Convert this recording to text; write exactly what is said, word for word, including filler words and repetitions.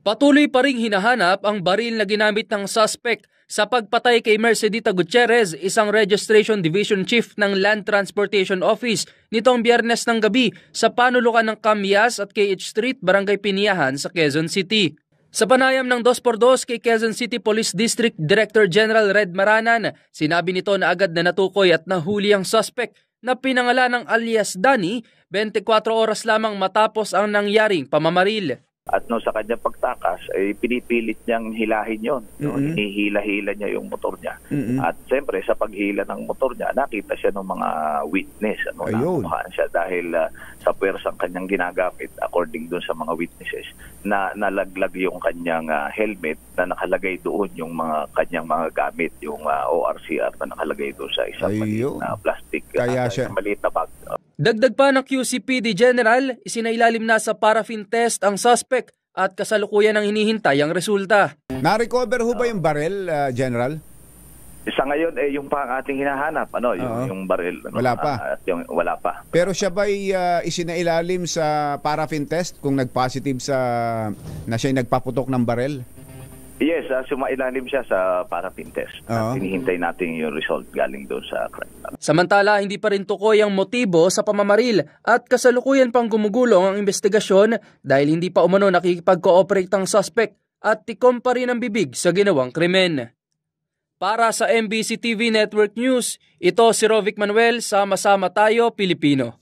Patuloy pa ring hinahanap ang baril na ginamit ng suspect sa pagpatay kay Mercedita Gutierrez, isang Registration Division Chief ng Land Transportation Office nitong Biyernes ng gabi sa panulukan ng Camyas at K H Street, Barangay Piniahan sa Quezon City. Sa panayam ng dos por dos kay Quezon City Police District Director General Red Maranan, sinabi nito na agad na natukoy at nahuli ang suspect na pinangalan ng alias Danny, twenty-four oras lamang matapos ang nangyaring pamamaril. At no, sa kanyang pagtakas, ay pinipilit niyang hilahin yon. No? Mm-hmm. Hinihila-hila niya yung motor niya. Mm-hmm. At siyempre, sa paghila ng motor niya, nakita siya ng mga witness. Ano, nakuhaan siya dahil uh, sa puwersang kanyang ginagamit, according dun sa mga witnesses, na nalaglag yung kanyang uh, helmet na nakalagay doon yung mga kanyang mga gamit, yung uh, O R C R na nakalagay doon sa isang maliit na plastic, Kaya uh, siya... isang maliit na bag. Dagdag pa ng Q C P D General, isinailalim na sa paraffin test ang suspect at kasalukuyan ang hinihintay ang resulta. Na-recover ho ba yung baril, uh, General? Sa ngayon, eh, yung pa ang ating hinahanap, ano, yung, uh-huh. yung baril. Ano, wala pa? Uh, yung, wala pa. Pero siya ba'y uh, isinailalim sa paraffin test kung nag-positive sa na siya'y nagpaputok ng baril? Yes, uh, sumailalim siya sa paraffin test. Uh-huh. Hinihintay natin yung result galing doon sa crime. Samantala, hindi pa rin tukoy ang motibo sa pamamaril at kasalukuyan pang gumugulong ang investigasyon dahil hindi pa umano nakikipag-cooperate ang suspect at tikom pa rin ang bibig sa ginawang krimen. Para sa M B C T V Network News, ito si Rovic Manuel, sama-sama tayo Pilipino.